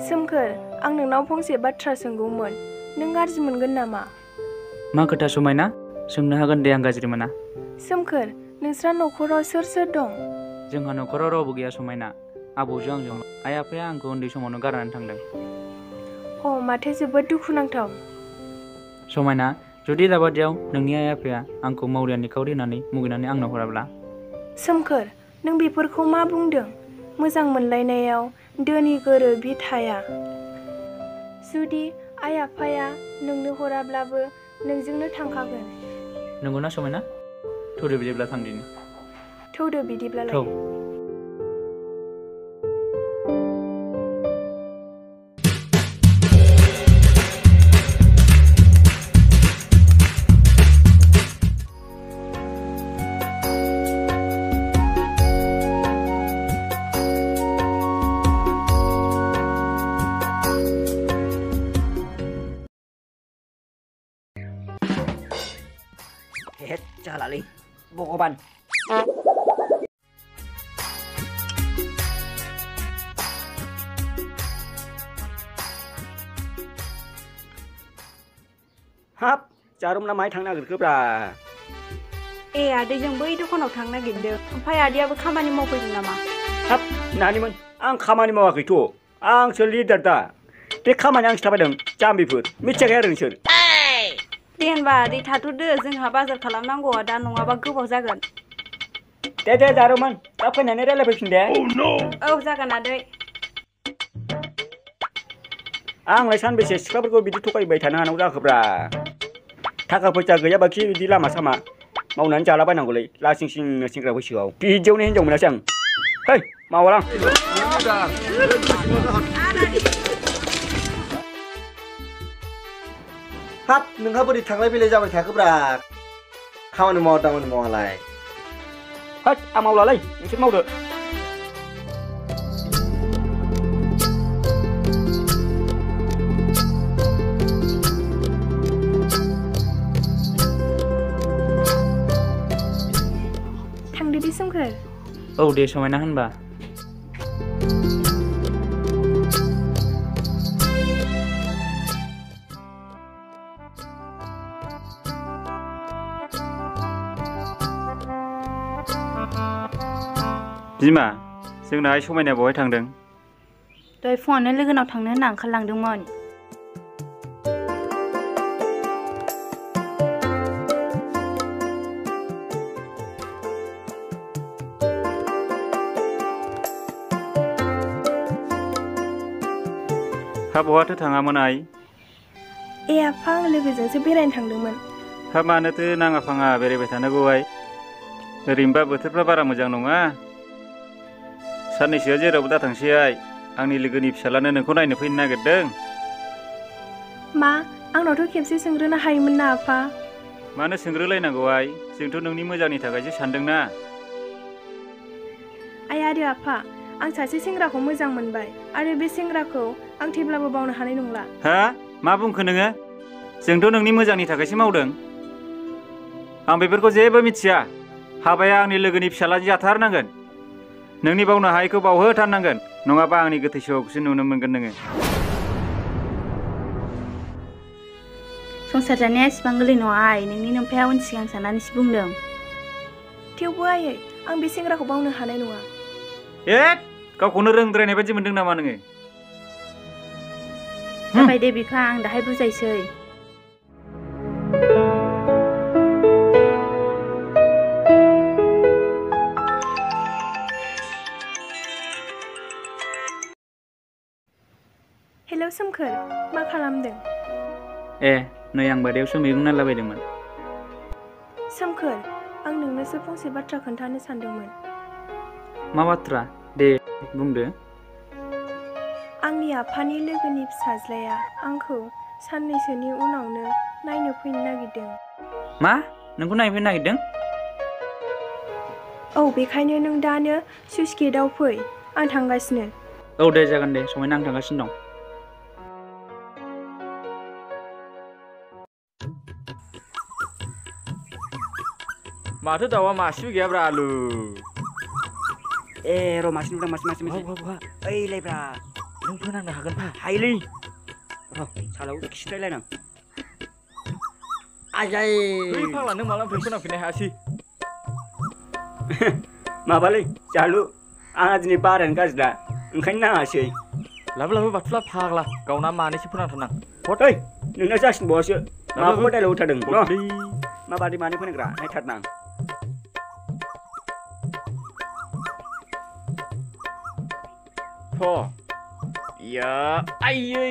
सोमखोर आं नोंनाव फंसे बाथ्रा सोंगौमोन नों गाज्रि मोनगोन नामा? मा खोथा समायना सोंनो हागोन दे आं गाज्रि मोना। सोमखोर नोंस्रा न'खराव सोर सोर दं? जोंहा न'खराव रावबो गैया समायना आबौजों आंजों आइ आफाया आंखौ उन्दै समावनो गारनानै थांदों। माथो जोबोद दुखुनांथाव। समायना जुदि दाबादियाव नोंनि आइ आफाया आंखौ मावरिया निखावरि होननानै मुगैनानै आंनो हराब्ला? सोमखोर नों बेफोरखौ मा बुंदों? मोजां मोनलायनायाव दोनि गोरिबि थाया। जुदि आइ आफाया नोंनो हराब्लाबो नोंजोंनो थांखागोन। नंगौना समायना? थौदो बिदिब्ला थांदिनि। थौदो बिदिब्लालाय। थौ। जालालै भगबान। हाब जारुमना माहाय थांनो नागिरखोब्रा? आदैजों बै दखानाव थांनो नागिरदों। ओमफ्राय आदैयाबो खामानि मावफैदों नामा? हाब नानिमोन आं खामानि मावाखैथ'। आंसो लिडार दा। बे खामानि आंसो थाबायदों जाम्बिफोर मिथियाखै आरो नोंसोर। दे होनबा आदै थाथ'दो जोंहा बाजार खालामनांगौआ दा नङाबा गोबाव जागोन। दे जारुमोन दा फैनानै रायलायफैफिन दे। औ जागोन आदै। आंलाय सानबेसे सिख्लाफोरखौ बिदि थगायबाय थानो हानांगौ जाखोब्रा? थाखा फैसा गैयाबाखि बिदि लामा सामा मावनानै जालाबायनांगौलै लासिं सिं सेंग्रा बैसोआव। बिदियावनो हिनजाव मोनासै आं। है मावालां। हाब नोंहा बोरै थांलाय फैलाय जाबाय थाखोब्रा? खामानि मावा दामानि मावालाय? होद आं मावलालै नोंसोर मावदो। थांदो दे सोमखोर। औ दे समायना होनबा। बिमा जोंना आइ समायना बहाय थांदों? दहाय फुङावनो लोगोनाव थांनो होनना ओंखारलांदोंमोन। हा बहाथो थाङामोन आइ? आफा आं लोगोजोंसो बेरायनो थांदोंमोन। हा मानोथो नाङा फाङा बेरायबाय थानांगौ आइ? ओरैनोबा बोथोरफ्रा बारा मोजां नङा। साननैसोआ जेरावबो दाथांसै आइ। आंनि लोगोनि फिसालानो नोंखौ नायनो फैनो नागिरदों। मा आंनावथ' खेबसे सोंग्रोनो हायोमोन ना आफा? मानो सोंग्रोलायनांगौ आइ? जोंथ' नोंनि मोजांनि थाखायसो सानदोंना। आइ आरो आफा आं सासे सेंग्राखौ मोजां मोनबाय आरो बे सेंग्राखौ आं थेब्लाबो बावनो हानाय नंला। हा मा बुंखो नोङो? जोंथ' नोंनि मोजांनि थाखायसो मावदों। आं बेफोरखौ जेबो मिथिया। हाबाया आंनि लोगोनि फिसालाजों जाथारनांगोन। नोंनि बावनो हायैखौ बावहोथारनांगोन नङाबा आंनि गोथै सह'खौसो नुनो मोनगोन नोङो। संसार जानाया एसेबां गोरलै नङा आइ। नोंनि नोमफाया उन सिगां साननानैसो बुंदों। थेवबो आयै आं बे सेंग्राखौ बावनो हानाय नङा। गावखौनो रोंद्रायनाय बायदि मोनदों नामा नोङो? जाबाय दे बिफा आं दाहाय बुजायसै। हेलौ सोमखोर मा खालामदों? नै आं बारियावसो मैगं नालाबायदोंमोन। सोमखोर आं नोंनोसो फंसे बाथ्रा खोन्थानो सानदोंमोन। मा बाथ्रा दे बुंदो। आंनि आफानि लोगोनि फिसाज्लाया आंखौ साननैसोनि उनावनो नायनो फैनो नागिरदों। मा नोंखौ नायफैनो नागिरदों? औ बेखायनो नों दानो सुइस गेटआव फै आं थांगासिनो। औ दे जागोन दे समायना आं थांगासिनो दं। माथो दाउआ मासेबो गैयाब्रा आलु। र' मासे नुदों मासे। ओइलायब्रा नों फोनांनो हागोन फा हायोलै सालाव खिथायलायनां आजाय बै फाग्ला नों मालानिफ्राय फोनांफिननो हायासै माबालै जालु आंहा दिनै बारायानो गाज्रिदा ओंखायनो नाङासै लाबो बाथुला फाग्ला गावना मानैसो फोनांथारनां ओइ नोंना जासिनबावासो माखौबा दाइलग होथारदों न' हरलै माबादि मानो फोनांग्रा नायथारनां या आयै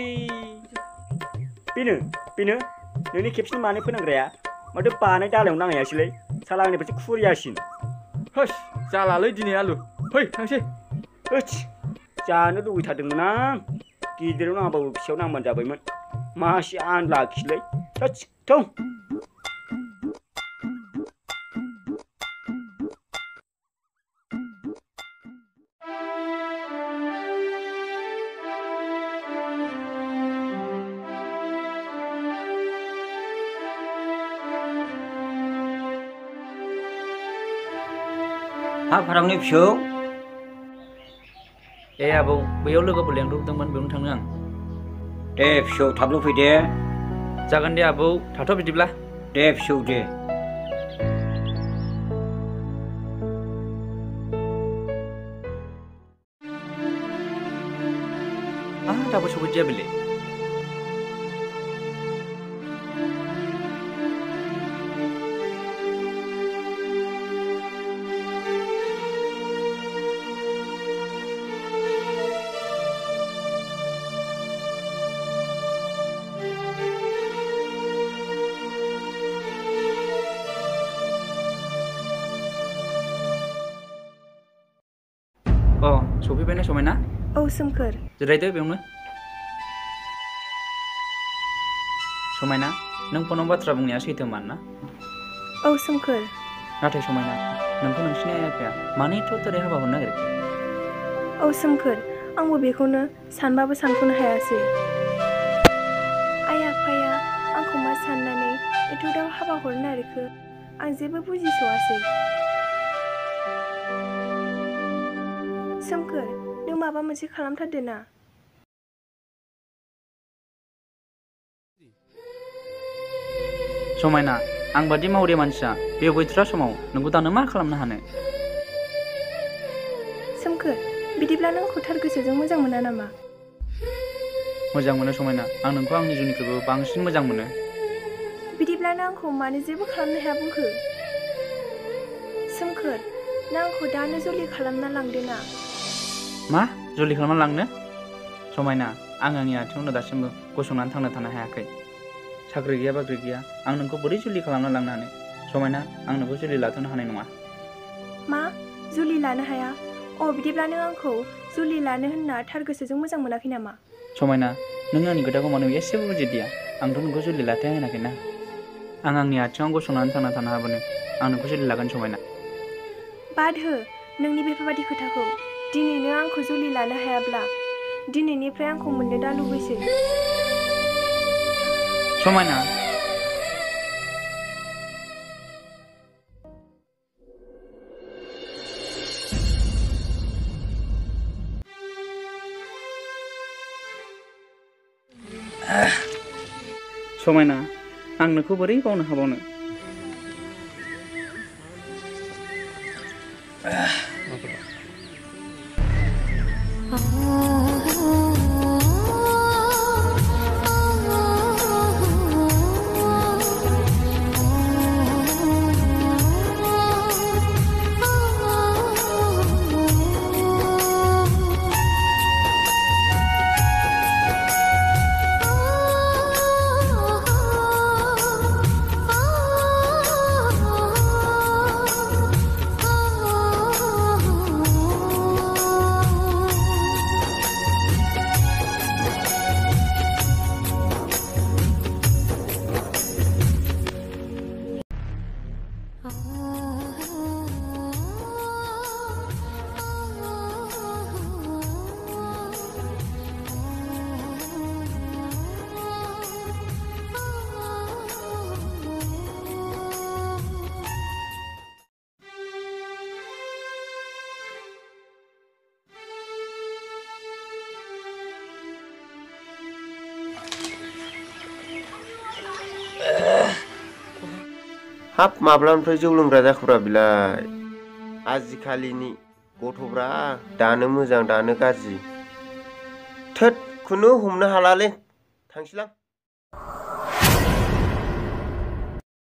बेनो नोंनि खेबसेनो मानो फोनांग्राया माथो बानाय दालायाव नाङायासैलै साला आंनिफ्रायसो खुरियासिन होस जालालै दिनै आलु फै थांसै होस जानो लुबैथारदोंमोन आं गिदिराव नाङाबाबो फिसायाव नांबानो जाबायमोन मासे आनलाखिलै थोस थौ हा फारांनि फिसौ ए आबौ बैयाव लोगोफोर लेंब्रबदोंमोन बेयावनो थांनो आं दे फिसौ थाबल' फै दे जागोन दे आबौ थाथ' बिदिब्ला दे फिसौ दे दाबो सफैदिया बेले सफैबायना समायना औ सोमखोर जिरायदो बेयावनो समायना नों फनाव बाथ्रा बुंनाया सैथोमान ना औ सोमखोर नाथाय समायना नोंखौ नोंसिनि आइ आफाया मानो एथ' थारै हाबा हरनो नागिरखो औ सोमखोर आंबो बेखौनो सानबाबो सानख'नो हायासै आइ आफाया आंखौ मा साननानै एथ' दाव हाबा हरनो नागिरखो आं जेबो बुजिस'आसै सोमखोर नों माबा मोनसे खालामथारदो ना समायना आं बादि मावरे मानसिया बे बैथ्रा समाव नोंखौ दानो मा खालामनो हानो सोमखोर बिदिब्ला नों आंखौ थार गोसोजों मोजां मोना नामा मोजां मोनो समायना आं नोंखौ आंनि जुनिख्रुइबो बांसिन मोजां मोनो बिदिब्ला नों आंखौ मानो जेबो खालामनो हाया बुंखो सोमखोर नों आंखौ दानो जुलि खालामना लांदो ना मा जुलि खालामना लांनो समायना आं आंनि आथिङावनो दासिमबो गसंनानै थांना थानो हायाखै साख्रि गैया बाख्रि गैया आं नोंखौ बोरै जुलि खालामना लांनो हानो समायना आं नोंखौ जुलि लाथ'नो हानाय नङा मा जुलि लानो हाया अ बिदिब्ला नों आंखौ जुलि लानो होनना थार गोसोजों मोजां मोनाखै नामा समायना नों आंनि खोथाखौ मानो एसेबो बुजिदिया आंथ' नोंखौ जुलि लाथाया होनाखैना आं आंनि आथिङाव गसंनानै थांना थानो हाबानो आं नोंखौ जुलि लागोन समायना बाद हो नोंनि बेफोरबादि खोथाखौ दिनैनो आंखौ जुलि लानो हायाब्ला दिनैनिफ्राय आंखौ मोननो दा लुबैसै समायना समायना आं नोंखौ बोरै बावनो हाबावनो हाब माब्लानिफ्राय जौ लोंग्रा जाखोब्रा बिलाय आजिखालिनि गथ'फ्रा दानो मोजां दानो गाज्रि थोद खुनु हमनो हालालै थांसैलां